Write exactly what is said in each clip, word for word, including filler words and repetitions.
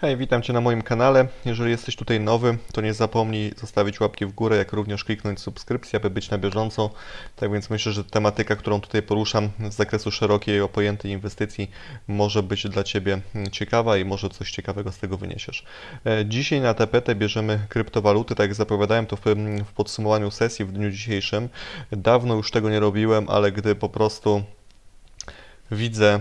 Hej, witam Cię na moim kanale. Jeżeli jesteś tutaj nowy, to nie zapomnij zostawić łapki w górę, jak również kliknąć subskrypcję, aby być na bieżąco. Tak więc myślę, że tematyka, którą tutaj poruszam z zakresu szerokiej, opojętej inwestycji może być dla Ciebie ciekawa i może coś ciekawego z tego wyniesiesz. Dzisiaj na tapetę bierzemy kryptowaluty, tak jak zapowiadałem to w, w podsumowaniu sesji w dniu dzisiejszym. Dawno już tego nie robiłem, ale gdy po prostu widzę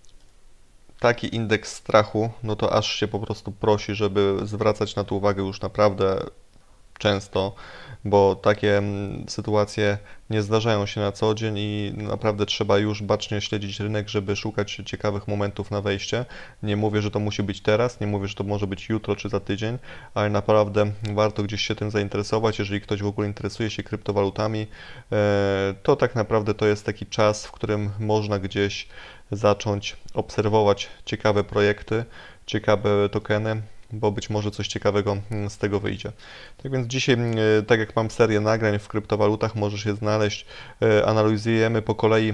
taki indeks strachu, no to aż się po prostu prosi, żeby zwracać na to uwagę już naprawdę często, bo takie sytuacje nie zdarzają się na co dzień i naprawdę trzeba już bacznie śledzić rynek, żeby szukać ciekawych momentów na wejście. Nie mówię, że to musi być teraz, nie mówię, że to może być jutro czy za tydzień, ale naprawdę warto gdzieś się tym zainteresować. Jeżeli ktoś w ogóle interesuje się kryptowalutami, to tak naprawdę to jest taki czas, w którym można gdzieś zacząć obserwować ciekawe projekty, ciekawe tokeny, bo być może coś ciekawego z tego wyjdzie. Tak więc dzisiaj, tak jak mam serię nagrań w kryptowalutach, możesz je znaleźć. Analizujemy po kolei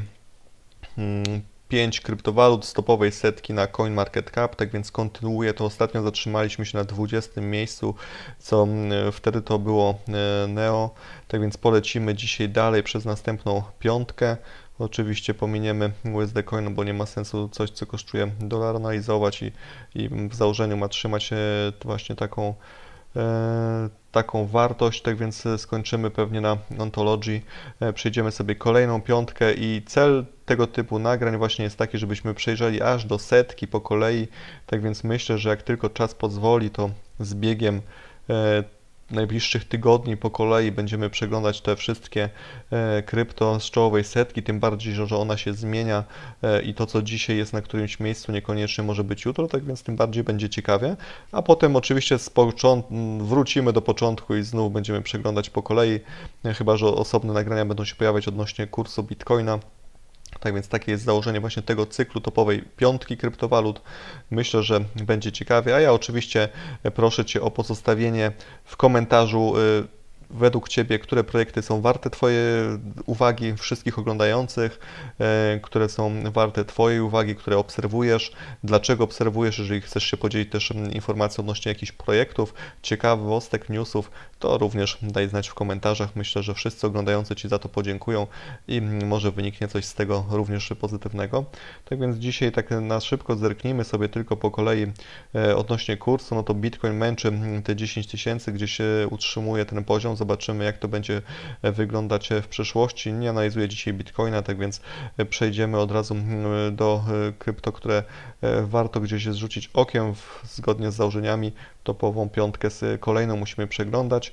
pięć kryptowalut z topowej setki na CoinMarketCap, tak więc kontynuuję to. Ostatnio zatrzymaliśmy się na dwudziestym miejscu, co wtedy to było Neo, tak więc polecimy dzisiaj dalej przez następną piątkę. Oczywiście pominiemy U S D Coin, bo nie ma sensu coś, co kosztuje dolar, analizować i, i w założeniu ma trzymać właśnie taką, e, taką wartość, tak więc skończymy pewnie na Ontology, e, przejdziemy sobie kolejną piątkę i cel tego typu nagrań właśnie jest taki, żebyśmy przejrzeli aż do setki po kolei, tak więc myślę, że jak tylko czas pozwoli, to z biegiem e, najbliższych tygodni po kolei będziemy przeglądać te wszystkie e, krypto z czołowej setki, tym bardziej, że, że ona się zmienia e, i to, co dzisiaj jest na którymś miejscu, niekoniecznie może być jutro, tak więc tym bardziej będzie ciekawie. A potem oczywiście z wrócimy do początku i znów będziemy przeglądać po kolei, e, chyba że osobne nagrania będą się pojawiać odnośnie kursu Bitcoina. Tak więc takie jest założenie właśnie tego cyklu topowej piątki kryptowalut. Myślę, że będzie ciekawie, a ja oczywiście proszę Cię o pozostawienie w komentarzu według Ciebie, które projekty są warte Twojej uwagi, wszystkich oglądających, e, które są warte Twojej uwagi, które obserwujesz, dlaczego obserwujesz, jeżeli chcesz się podzielić też informacją odnośnie jakichś projektów, ciekawostek, newsów, to również daj znać w komentarzach. Myślę, że wszyscy oglądający Ci za to podziękują i może wyniknie coś z tego również pozytywnego. Tak więc dzisiaj tak na szybko zerknijmy sobie tylko po kolei e, odnośnie kursu, no to Bitcoin męczy te dziesięć tysięcy, gdzie się utrzymuje ten poziom. Zobaczymy, jak to będzie wyglądać w przyszłości. Nie analizuję dzisiaj Bitcoina, tak więc przejdziemy od razu do krypto, które warto gdzieś zrzucić okiem w, zgodnie z założeniami. Topową piątkę z kolejną musimy przeglądać.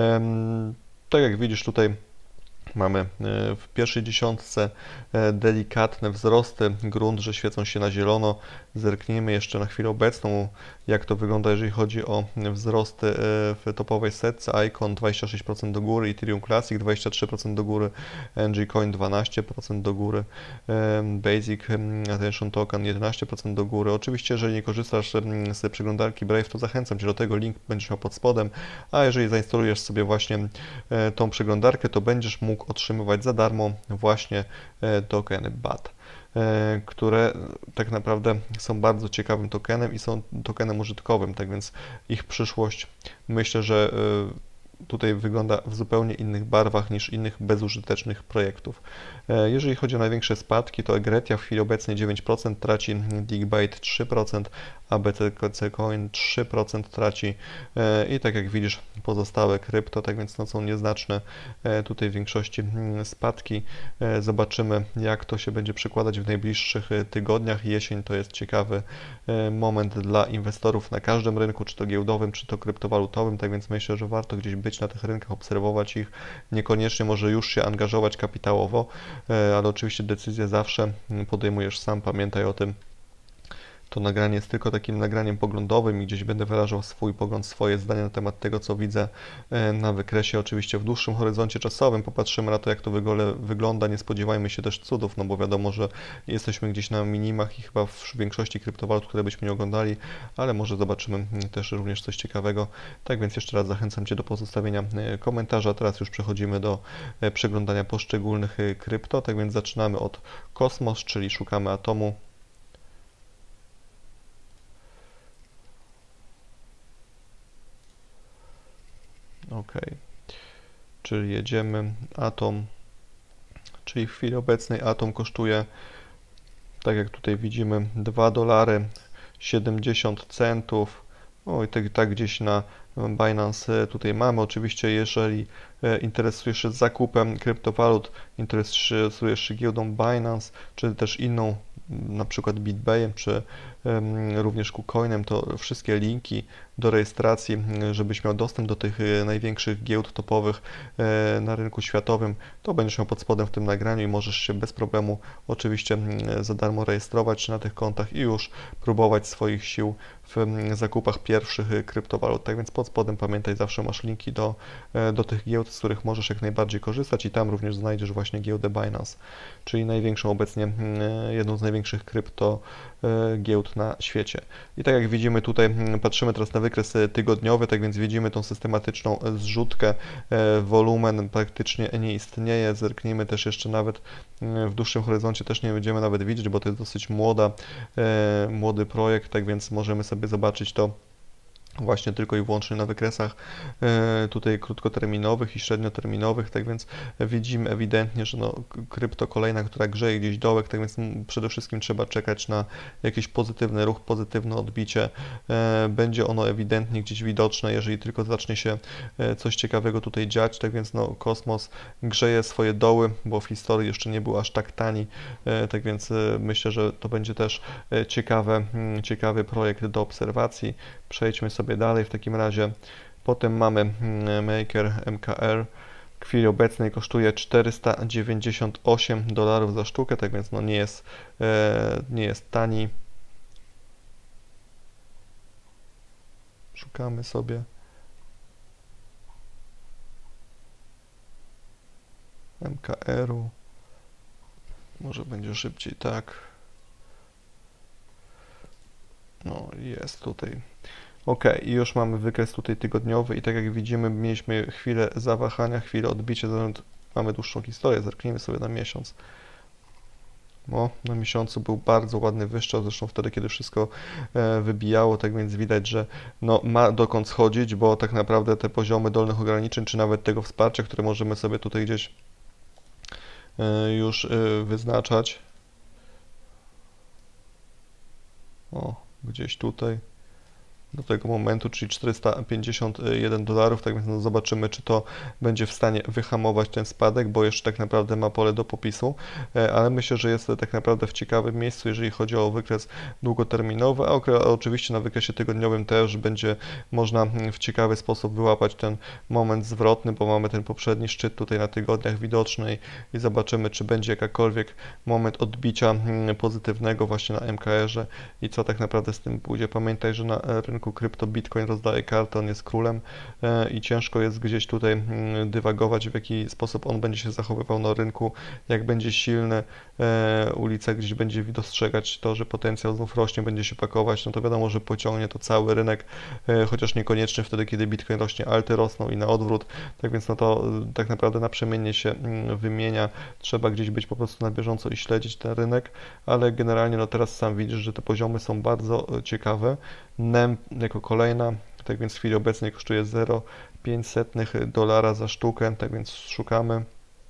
Tak jak widzisz tutaj, mamy w pierwszej dziesiątce delikatne wzrosty, grunt, że świecą się na zielono. Zerknijmy jeszcze na chwilę obecną, jak to wygląda, jeżeli chodzi o wzrosty w topowej setce. Icon dwadzieścia sześć procent do góry, Ethereum Classic dwadzieścia trzy procent do góry, N G Coin dwanaście procent do góry, Basic Attention Token jedenaście procent do góry. Oczywiście, jeżeli nie korzystasz z przeglądarki Brave, to zachęcam Cię do tego, link będziesz miał pod spodem, a jeżeli zainstalujesz sobie właśnie tą przeglądarkę, to będziesz mógł otrzymywać za darmo właśnie tokeny B A T, które tak naprawdę są bardzo ciekawym tokenem i są tokenem użytkowym, tak więc ich przyszłość myślę, że tutaj wygląda w zupełnie innych barwach niż innych bezużytecznych projektów. Jeżeli chodzi o największe spadki, to Egretia w chwili obecnej dziewięć procent traci, Digbite trzy procent, A B C Coin trzy procent traci i tak jak widzisz pozostałe krypto, tak więc no są nieznaczne tutaj w większości spadki. Zobaczymy, jak to się będzie przekładać w najbliższych tygodniach. Jesień to jest ciekawy moment dla inwestorów na każdym rynku, czy to giełdowym, czy to kryptowalutowym, tak więc myślę, że warto gdzieś być na tych rynkach, obserwować ich, niekoniecznie może już się angażować kapitałowo, ale oczywiście decyzję zawsze podejmujesz sam, pamiętaj o tym. To nagranie jest tylko takim nagraniem poglądowym i gdzieś będę wyrażał swój pogląd, swoje zdanie na temat tego, co widzę na wykresie. Oczywiście w dłuższym horyzoncie czasowym popatrzymy na to, jak to wygląda. Nie spodziewajmy się też cudów, no bo wiadomo, że jesteśmy gdzieś na minimach i chyba w większości kryptowalut, które byśmy nie oglądali, ale może zobaczymy też również coś ciekawego. Tak więc jeszcze raz zachęcam Cię do pozostawienia komentarza. Teraz już przechodzimy do przeglądania poszczególnych krypto. Tak więc zaczynamy od Kosmos, czyli szukamy atomu. OK. Czyli jedziemy. Atom, czyli w chwili obecnej Atom kosztuje, tak jak tutaj widzimy, dwa dolary siedemdziesiąt centów. O, i tak, tak gdzieś na Binance tutaj mamy. Oczywiście, jeżeli interesujesz się zakupem kryptowalut, interesujesz się giełdą Binance, czy też inną, na przykład BitBayem, czy um, również KuCoinem, to wszystkie linki do rejestracji, żebyś miał dostęp do tych największych giełd topowych e, na rynku światowym, to będziesz miał pod spodem w tym nagraniu i możesz się bez problemu oczywiście za darmo rejestrować na tych kontach i już próbować swoich sił w zakupach pierwszych kryptowalut. Tak więc pod spodem pamiętaj, zawsze masz linki do, do tych giełd, z których możesz jak najbardziej korzystać i tam również znajdziesz właśnie giełdę Binance, czyli największą obecnie, jedną z największych krypto giełd na świecie. I tak jak widzimy tutaj, patrzymy teraz na wykres tygodniowy, tak więc widzimy tą systematyczną zrzutkę, wolumen praktycznie nie istnieje, zerknijmy też jeszcze nawet w dłuższym horyzoncie, też nie będziemy nawet widzieć, bo to jest dosyć młoda, młody projekt, tak więc możemy sobie zobaczyć to właśnie tylko i wyłącznie na wykresach e, tutaj krótkoterminowych i średnioterminowych, tak więc widzimy ewidentnie, że no, krypto kolejna, która grzeje gdzieś dołek, tak więc przede wszystkim trzeba czekać na jakiś pozytywny ruch, pozytywne odbicie. E, będzie ono ewidentnie gdzieś widoczne, jeżeli tylko zacznie się e, coś ciekawego tutaj dziać, tak więc no, kosmos grzeje swoje doły, bo w historii jeszcze nie był aż tak tani, e, tak więc e, myślę, że to będzie też e, ciekawe, m, ciekawy projekt do obserwacji. Przejdźmy sobie dalej w takim razie. Potem mamy Maker M K R. W chwili obecnej kosztuje czterysta dziewięćdziesiąt osiem dolarów za sztukę, tak więc no nie jest, e, nie jest tani. Szukamy sobie M K R-u. Może będzie szybciej, tak. No jest tutaj. OK, i już mamy wykres tutaj tygodniowy i tak jak widzimy, mieliśmy chwilę zawahania, chwilę odbicia, mamy dłuższą historię, zerknijmy sobie na miesiąc. No, na miesiącu był bardzo ładny wyszczał, zresztą wtedy, kiedy wszystko e, wybijało, tak więc widać, że no, ma dokąd schodzić, bo tak naprawdę te poziomy dolnych ograniczeń, czy nawet tego wsparcia, które możemy sobie tutaj gdzieś e, już e, wyznaczać. O, gdzieś tutaj. Do tego momentu, czyli czterysta pięćdziesiąt jeden dolarów, tak więc no zobaczymy, czy to będzie w stanie wyhamować ten spadek, bo jeszcze tak naprawdę ma pole do popisu, ale myślę, że jest tak naprawdę w ciekawym miejscu, jeżeli chodzi o wykres długoterminowy, a oczywiście na wykresie tygodniowym też będzie można w ciekawy sposób wyłapać ten moment zwrotny, bo mamy ten poprzedni szczyt tutaj na tygodniach widoczny i zobaczymy, czy będzie jakakolwiek moment odbicia pozytywnego właśnie na M K R-ze i co tak naprawdę z tym pójdzie. Pamiętaj, że na rynku krypto Bitcoin rozdaje kartę, on jest królem e, i ciężko jest gdzieś tutaj m, dywagować, w jaki sposób on będzie się zachowywał na rynku, jak będzie silny, e, ulica gdzieś będzie dostrzegać to, że potencjał znów rośnie, będzie się pakować, no to wiadomo, że pociągnie to cały rynek, e, chociaż niekoniecznie wtedy, kiedy Bitcoin rośnie, alty rosną i na odwrót, tak więc no to e, tak naprawdę naprzemiennie się m, wymienia, trzeba gdzieś być po prostu na bieżąco i śledzić ten rynek, ale generalnie no teraz sam widzisz, że te poziomy są bardzo ciekawe. N E M jako kolejna, tak więc w chwili obecnej kosztuje zero przecinek pięć dolara za sztukę, tak więc szukamy.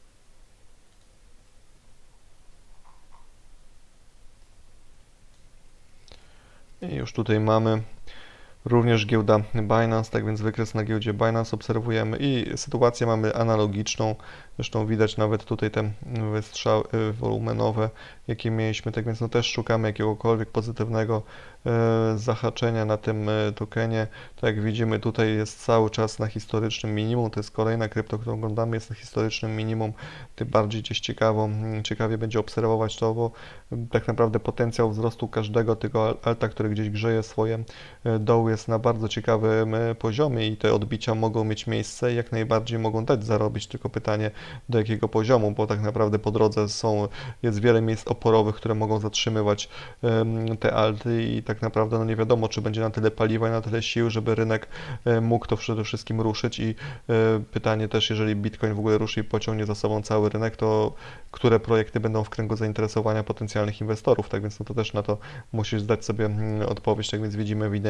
I już tutaj mamy również giełda Binance, tak więc wykres na giełdzie Binance obserwujemy i sytuację mamy analogiczną, zresztą widać nawet tutaj te wystrzały wolumenowe, jakie mieliśmy, tak więc no też szukamy jakiegokolwiek pozytywnego e, zahaczenia na tym e, tokenie. Tak jak widzimy, tutaj jest cały czas na historycznym minimum, to jest kolejna krypto, którą oglądamy, jest na historycznym minimum, tym bardziej gdzieś ciekawo, ciekawie będzie obserwować to, bo tak naprawdę potencjał wzrostu każdego tego alta, który gdzieś grzeje swoje doły, jest na bardzo ciekawym poziomie i te odbicia mogą mieć miejsce i jak najbardziej mogą dać zarobić, tylko pytanie do jakiego poziomu, bo tak naprawdę po drodze są, jest wiele miejsc oporowych, które mogą zatrzymywać um, te alty i tak naprawdę no nie wiadomo, czy będzie na tyle paliwa i na tyle sił, żeby rynek um, mógł to przede wszystkim ruszyć i um, pytanie też, jeżeli Bitcoin w ogóle ruszy i pociągnie za sobą cały rynek, to które projekty będą w kręgu zainteresowania potencjalnych inwestorów, tak więc no to też na to musisz zdać sobie um, odpowiedź, tak więc widzimy ewidentnie, że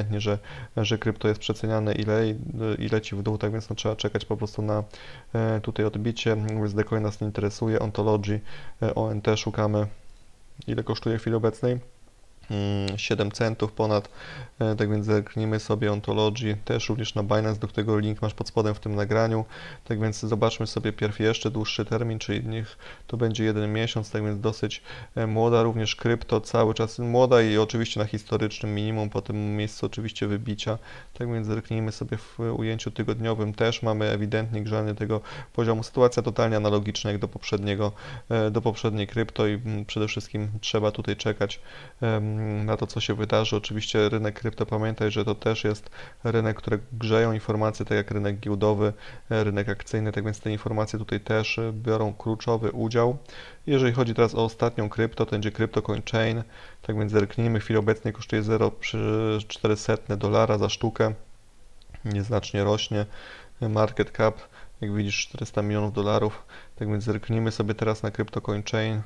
że krypto jest przeceniane i, le, i leci w dół, tak więc no, trzeba czekać po prostu na tutaj odbicie. U S D Coin nas nie interesuje, Ontology, O N T szukamy, ile kosztuje w chwili obecnej. siedem centów ponad, tak więc zerknijmy sobie Ontology, też również na Binance, do którego link masz pod spodem w tym nagraniu, tak więc zobaczmy sobie pierw jeszcze dłuższy termin, czyli niech to będzie jeden miesiąc, tak więc dosyć młoda, również krypto cały czas młoda i oczywiście na historycznym minimum, po tym miejscu oczywiście wybicia, tak więc zerknijmy sobie w ujęciu tygodniowym, też mamy ewidentnie grzanie tego poziomu, sytuacja totalnie analogiczna jak do poprzedniego, do poprzedniej krypto i przede wszystkim trzeba tutaj czekać na to, co się wydarzy. Oczywiście rynek krypto, pamiętaj, że to też jest rynek, który grzeją informacje, tak jak rynek giełdowy, rynek akcyjny, tak więc te informacje tutaj też biorą kluczowy udział. Jeżeli chodzi teraz o ostatnią krypto, to będzie Crypto Coin Chain, tak więc zerknijmy, w chwili obecnej kosztuje zero przecinek czterysta dolara za sztukę, nieznacznie rośnie, market cap, jak widzisz, czterysta milionów dolarów, tak więc zerknijmy sobie teraz na Crypto Coin Chain.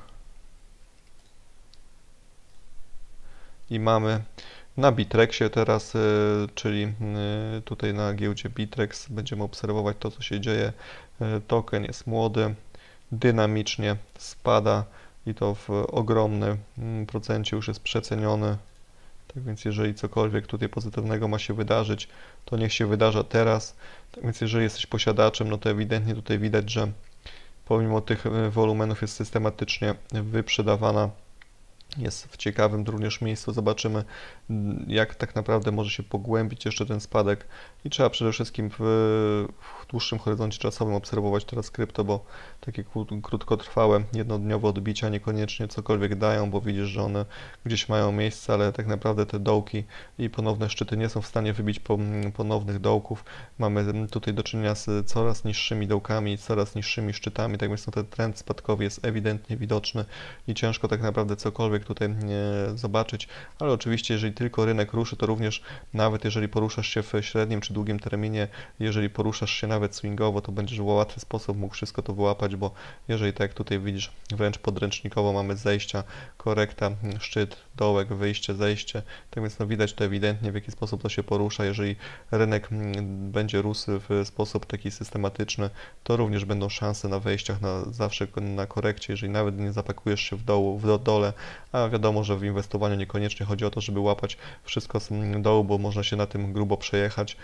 I mamy na Bitrexie teraz, czyli tutaj na giełdzie Bitrex będziemy obserwować to, co się dzieje. Token jest młody, dynamicznie spada i to w ogromnym procencie już jest przeceniony. Tak więc jeżeli cokolwiek tutaj pozytywnego ma się wydarzyć, to niech się wydarza teraz. Tak więc jeżeli jesteś posiadaczem, no to ewidentnie tutaj widać, że pomimo tych wolumenów jest systematycznie wyprzedawana. Jest w ciekawym również miejscu, zobaczymy jak tak naprawdę może się pogłębić jeszcze ten spadek i trzeba przede wszystkim w, w dłuższym horyzoncie czasowym obserwować teraz krypto, bo takie krótkotrwałe, jednodniowe odbicia niekoniecznie cokolwiek dają, bo widzisz, że one gdzieś mają miejsce, ale tak naprawdę te dołki i ponowne szczyty nie są w stanie wybić ponownych dołków. Mamy tutaj do czynienia z coraz niższymi dołkami, coraz niższymi szczytami, tak więc no, ten trend spadkowy jest ewidentnie widoczny i ciężko tak naprawdę cokolwiek tutaj zobaczyć, ale oczywiście jeżeli tylko rynek ruszy, to również nawet jeżeli poruszasz się w średnim czy długim terminie, jeżeli poruszasz się nawet swingowo, to będziesz w łatwy sposób mógł wszystko to wyłapać, bo jeżeli tak jak tutaj widzisz, wręcz podręcznikowo mamy zejścia, korekta, szczyt, dołek, wyjście, zejście, tak więc no widać to ewidentnie, w jaki sposób to się porusza. Jeżeli rynek będzie rósł w sposób taki systematyczny, to również będą szanse na wejściach na zawsze na korekcie, jeżeli nawet nie zapakujesz się w dołu, w dole, a wiadomo, że w inwestowaniu niekoniecznie chodzi o to, żeby łapać wszystko z dołu, bo można się na tym grubo przejechać,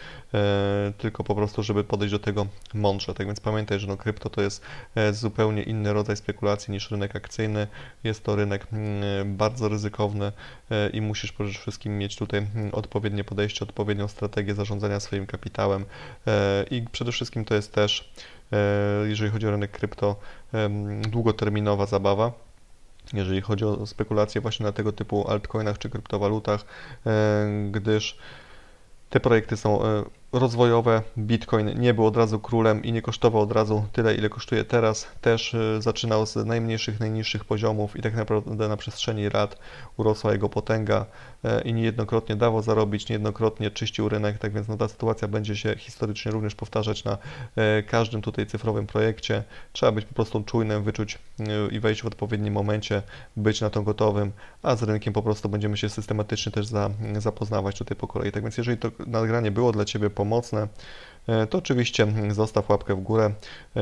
e, tylko po prostu, żeby podejść do tego mądrze. Tak więc pamiętaj, że no, krypto to jest e, zupełnie inny rodzaj spekulacji niż rynek akcyjny. Jest to rynek m, bardzo ryzykowny e, i musisz przede wszystkim mieć tutaj m, odpowiednie podejście, odpowiednią strategię zarządzania swoim kapitałem e, i przede wszystkim to jest też, e, jeżeli chodzi o rynek krypto, e, długoterminowa zabawa. Jeżeli chodzi o spekulacje właśnie na tego typu altcoinach czy kryptowalutach, gdyż te projekty są rozwojowe. Bitcoin nie był od razu królem i nie kosztował od razu tyle, ile kosztuje teraz. Też zaczynał z najmniejszych, najniższych poziomów i tak naprawdę na przestrzeni lat urosła jego potęga i niejednokrotnie dawał zarobić, niejednokrotnie czyścił rynek, tak więc no, ta sytuacja będzie się historycznie również powtarzać na każdym tutaj cyfrowym projekcie. Trzeba być po prostu czujnym, wyczuć i wejść w odpowiednim momencie, być na to gotowym, a z rynkiem po prostu będziemy się systematycznie też za, zapoznawać tutaj po kolei. Tak więc jeżeli to nagranie było dla Ciebie pomocne, to oczywiście zostaw łapkę w górę,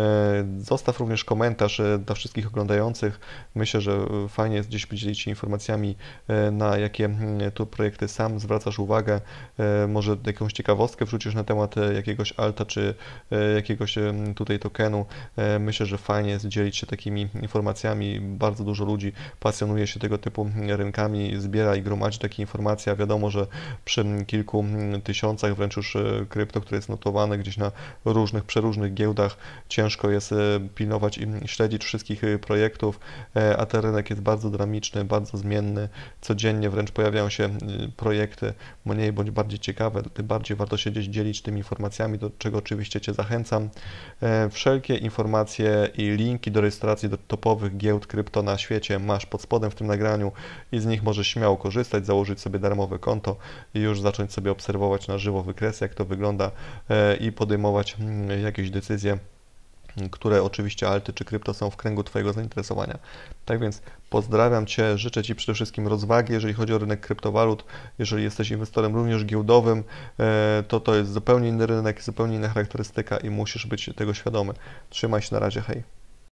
zostaw również komentarz dla wszystkich oglądających. Myślę, że fajnie jest gdzieś podzielić się informacjami, na jakie tu projekty sam zwracasz uwagę, może jakąś ciekawostkę wrzucisz na temat jakiegoś alta czy jakiegoś tutaj tokenu. Myślę, że fajnie jest dzielić się takimi informacjami. Bardzo dużo ludzi pasjonuje się tego typu rynkami, zbiera i gromadzi takie informacje, a wiadomo, że przy kilku tysiącach wręcz już krypto, które jest notowane gdzieś na różnych, przeróżnych giełdach, ciężko jest pilnować i śledzić wszystkich projektów, a ten rynek jest bardzo dynamiczny, bardzo zmienny. Codziennie wręcz pojawiają się projekty mniej bądź bardziej ciekawe, tym bardziej warto się gdzieś dzielić tymi informacjami, do czego oczywiście Cię zachęcam. Wszelkie informacje i linki do rejestracji do topowych giełd krypto na świecie masz pod spodem w tym nagraniu i z nich możesz śmiało korzystać, założyć sobie darmowe konto i już zacząć sobie obserwować na żywo wykresy, jak to wygląda i podejmować jakieś decyzje które oczywiście alty czy krypto są w kręgu Twojego zainteresowania. Tak więc pozdrawiam Cię, życzę Ci przede wszystkim rozwagi, jeżeli chodzi o rynek kryptowalut. Jeżeli jesteś inwestorem również giełdowym, to to jest zupełnie inny rynek, zupełnie inna charakterystyka i musisz być tego świadomy. Trzymaj się, na razie, hej.